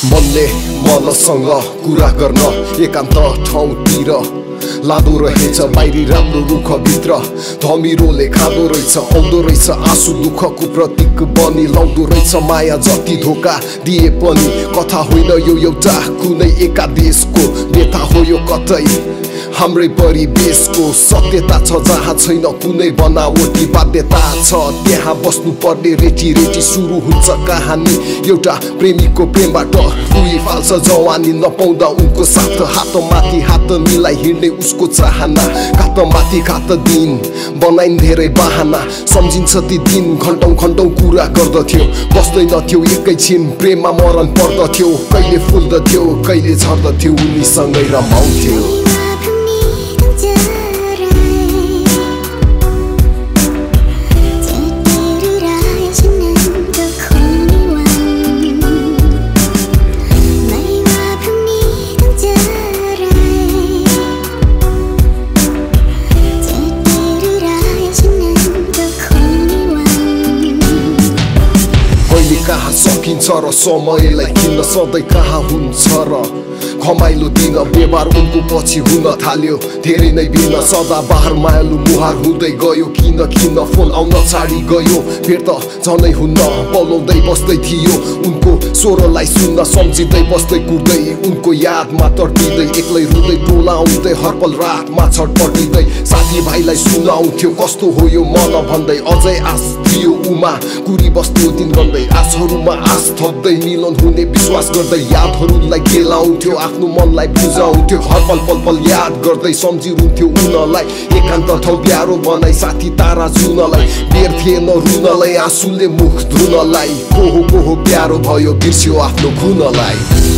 मनले मनसँग कुरा गर्न एकान्त ठाउँतिर लादो रहेछ बाहिरी राम्रो रुखभित्र धमिरोले खाँदो रहेछ आउँदो रहेछ आँसु दुःखको प्रतीक बनी लाउँदो रहेछ माया जति धोका दिए पनि कथा होइन यो एउटा कुनै एका देशको व्यथा हो यो कतै हाम्रै परिवेशको सत्यता छ जहाँ छैन कुनै बनावटी बाध्यता छ त्यहाँ बस्नु पर्ने रेटी रेटी सुरु हुन्छ कहानी एउटा प्रेमीको प्रेमबाट रुई फाल्छ जवानी नपाउँदा उनको साथ हातमाथि हात मिलाई हिँड्ने उसको चाहना खातमाथि खात दिन बनाइन धेरै बहाना सम्झिन्छ ती दिन घन्टौं घन्टौं कुरा गर्दथ्यो बस्दैनथ्यो एकैछिन प्रेममा मरण पर्दथ्यो कहिले फुल्दथ्यो कहिले झर्दथ्यो उनीसँगै रमाउँथ्यो कहाँ सकिन्छ र समयलाई किन्न सधैँ कहाँ हुन्छ र खमाइलो दिन व्यवहार उनको पछि हुन थाल्यो धेरै नै भिन्न सदा बाहर मायालु मुहार हुँदै गयो किन किन फोन आउन छाडी गयो फेर त झनै हुन्न पलाउँदै बस्दै थियो उनको स्वरलाई सुन्न सम्झिँदै बस्दै कुर्दै उनको यादमा तर्पिँदै एक्लै रुँदै टोलाउँदै हरपल रातमा छटपटिँदै साथीभाइलाई सुनाउँथ्यो कस्तो हो यो मन भन्दै अझै आश थियो उमा कुरी बस्थ्यो दिन गर्दै आशहरूमा आश थप्दै मिलन हुने विश्वास गर्दै यादहरूलाई केलाउँथ्यो आफ्नो मनलाई बुझाउँथ्यो हरपल पल पल याद गर्दै सम्झिनुहुन्थ्यो उनलाई एकान्त ठाउँ प्यारो बनाई साथी तारा जुनलाई बेर थिएन रुनलाई आँसुले मुख धुनलाई को हो प्यारो भयो बिर्स्यो आफ्नो खुनलाई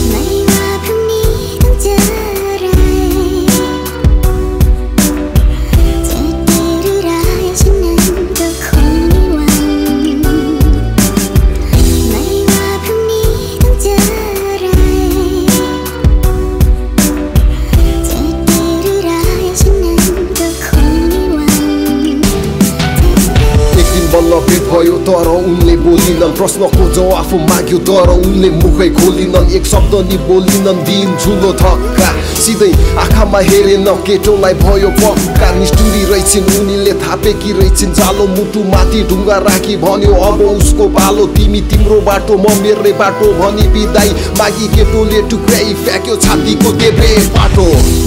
भेट भयो तर उनले बोलिनन् प्रश्नको जवाफ माग्यो तर उनले मुखै खोलिनन् एक शब्द नि बोलिनन् दिन झुलो थक्का सिधै आँखामा हेरेन केटोलाई भयो पक्का निष्ठुरी रहेछन् उनीले थापेकी रहेछन् जालो मुटु माथि ढुङ्गा राखी भन्यो अब उसको पालो तिमी तिम्रो बाटो म मेरै बाटो भनी बिदाई मागी केटोले टुक्राई फ्याँक्यो छातीको देब्रे बाटो